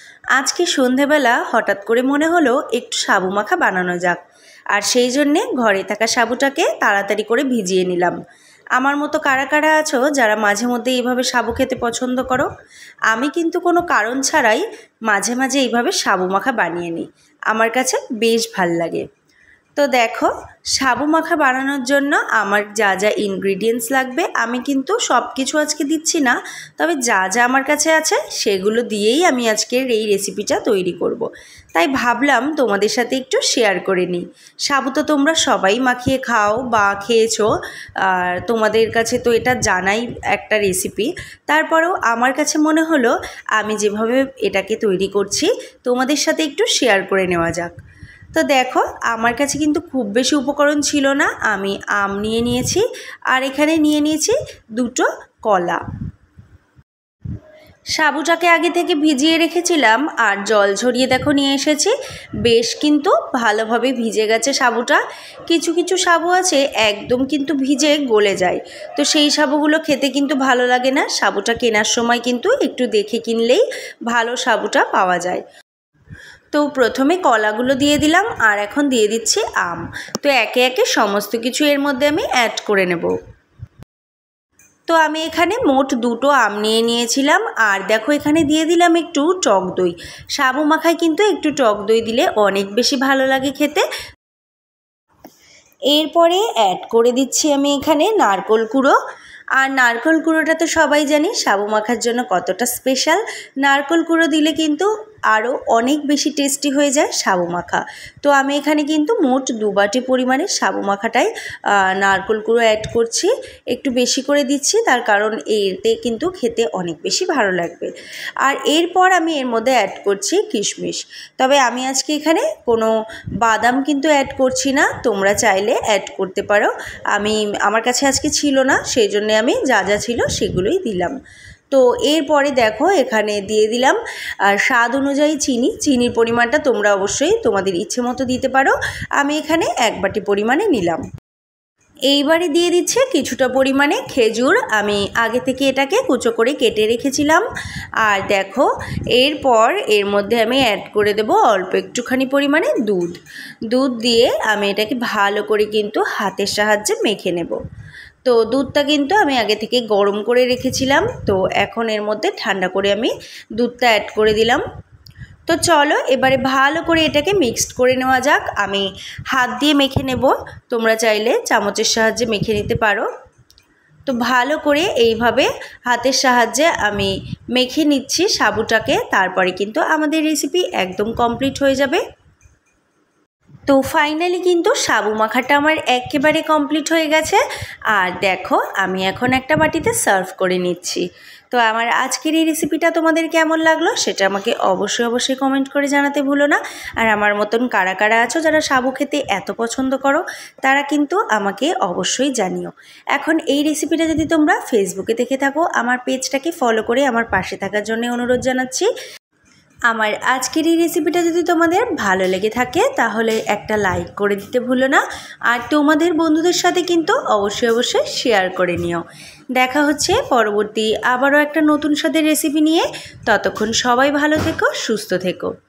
আজকে সন্ধেবেলা হঠাৎ করে মনে হলো একটু সাবু মাখা বানানো যাক, আর সেই জন্যে ঘরে থাকা সাবুটাকে তাড়াতাড়ি করে ভিজিয়ে নিলাম। আমার মতো কারা কারা আছো যারা মাঝে মধ্যে এইভাবে সাবু খেতে পছন্দ করো? আমি কিন্তু কোনো কারণ ছাড়াই মাঝে মাঝে এইভাবে সাবু মাখা বানিয়ে নিই, আমার কাছে বেশ ভাল লাগে। তো দেখো, সাবু মাখা বানানোর জন্য আমার যা যা ইনগ্রিডিয়েন্টস লাগবে আমি কিন্তু সব কিছু আজকে দিচ্ছি না, তবে যা যা আমার কাছে আছে সেগুলো দিয়েই আমি আজকের এই রেসিপিটা তৈরি করব। তাই ভাবলাম তোমাদের সাথে একটু শেয়ার করে নিই। সাবু তো তোমরা সবাই মাখিয়ে খাও বা খেয়েছো, আর তোমাদের কাছে তো এটা জানাই একটা রেসিপি। তারপরেও আমার কাছে মনে হলো আমি যেভাবে এটাকে তৈরি করছি তোমাদের সাথে একটু শেয়ার করে নেওয়া যাক। তো দেখো, আমার কাছে কিন্তু খুব বেশি উপকরণ ছিল না। আমি আম নিয়ে নিয়েছি, আর এখানে নিয়ে নিয়েছি দুটো কলা। সাবুটাকে আগে থেকে ভিজিয়ে রেখেছিলাম, আর জল ঝরিয়ে দেখো নিয়ে এসেছি। বেশ কিন্তু ভালোভাবে ভিজে গেছে সাবুটা। কিছু কিছু সাবু আছে একদম কিন্তু ভিজে গলে যায়, তো সেই সাবুগুলো খেতে কিন্তু ভালো লাগে না। সাবুটা কেনার সময় কিন্তু একটু দেখে কিনলেই ভালো সাবুটা পাওয়া যায়। তো প্রথমে কলাগুলো দিয়ে দিলাম, আর এখন দিয়ে দিচ্ছি আম। তো একে একে সমস্ত কিছু এর মধ্যে আমি অ্যাড করে নেব। তো আমি এখানে মোট দুটো আম নিয়ে নিয়েছিলাম, আর দেখো এখানে দিয়ে দিলাম একটু টক দই। সাবু মাখায় কিন্তু একটু টক দই দিলে অনেক বেশি ভালো লাগে খেতে। এরপরে অ্যাড করে দিচ্ছি আমি এখানে নারকেল কুড়ো। আর নারকেল কুড়োটা তো সবাই জানি সাবু মাখার জন্য কতটা স্পেশাল। নারকেল কুড়ো দিলে কিন্তু আরও অনেক বেশি টেস্টি হয়ে যায় সাবু মাখা। তো আমি এখানে কিন্তু মোট 2 বাটি পরিমাণে সাবু মাখাটাই নারকেল কুড়ো অ্যাড করছি। একটু বেশি করে দিচ্ছি, তার কারণ এতে কিন্তু খেতে অনেক বেশি ভালো লাগবে। আর এরপর আমি এর মধ্যে অ্যাড করছি কিশমিশ। তবে আমি আজকে এখানে কোনো বাদাম কিন্তু অ্যাড করছি না, তোমরা চাইলে অ্যাড করতে পারো। আমার কাছে আজকে ছিল না, সেই জন্যে আমি যা যা ছিল সেগুলোই দিলাম। তো এরপরে দেখো এখানে দিয়ে দিলাম স্বাদ অনুযায়ী চিনি। চিনির পরিমাণটা তোমরা অবশ্যই তোমাদের ইচ্ছে মতো দিতে পারো। আমি এখানে 1 বাটি পরিমাণে নিলাম। এইবারে দিয়ে দিচ্ছে কিছুটা পরিমাণে খেজুর। আমি আগে থেকে এটাকে কুচো করে কেটে রেখেছিলাম। আর দেখো এরপর এর মধ্যে আমি অ্যাড করে দেব অল্প একটুখানি পরিমাণে দুধ দিয়ে আমি এটাকে ভালো করে কিন্তু হাতের সাহায্যে মেখে নেব। তো দুধটা কিন্তু আমি আগে থেকে গরম করে রেখেছিলাম। তো এখন এর মধ্যে ঠান্ডা করে আমি দুধটা অ্যাড করে দিলাম। তো চলো এবারে ভালো করে এটাকে মিক্সড করে নেওয়া যাক। আমি হাত দিয়ে মেখে নেব, তোমরা চাইলে চামচের সাহায্যে মেখে নিতে পারো। তো ভালো করে এইভাবে হাতের সাহায্যে আমি মেখে নিচ্ছি সাবুটাকে। তারপরে কিন্তু আমাদের রেসিপি একদম কমপ্লিট হয়ে যাবে। তো ফাইনালি কিন্তু সাবু মাখাটা আমার একেবারে কমপ্লিট হয়ে গেছে। আর দেখো আমি এখন একটা বাটিতে সার্ভ করে নিচ্ছি। তো আমার আজকের এই রেসিপিটা তোমাদের কেমন লাগলো সেটা আমাকে অবশ্যই কমেন্ট করে জানাতে ভুলো না। আর আমার মতন কারা কারা আছো যারা সাবু খেতে এত পছন্দ করো তারা কিন্তু আমাকে অবশ্যই জানিও। এখন এই রেসিপিটা যদি তোমরা ফেসবুকে দেখে থাকো, আমার পেজটাকে ফলো করে আমার পাশে থাকার জন্য অনুরোধ জানাচ্ছি। আমার আজকের এই রেসিপিটা যদি তোমাদের ভালো লেগে থাকে তাহলে একটা লাইক করে দিতে ভুলো না। আর তোমাদের বন্ধুদের সাথে কিন্তু অবশ্যই শেয়ার করে নিও। দেখা হচ্ছে পরবর্তী আবারও একটা নতুন স্বাদের রেসিপি নিয়ে। ততক্ষণ সবাই ভালো থেকো, সুস্থ থেকো।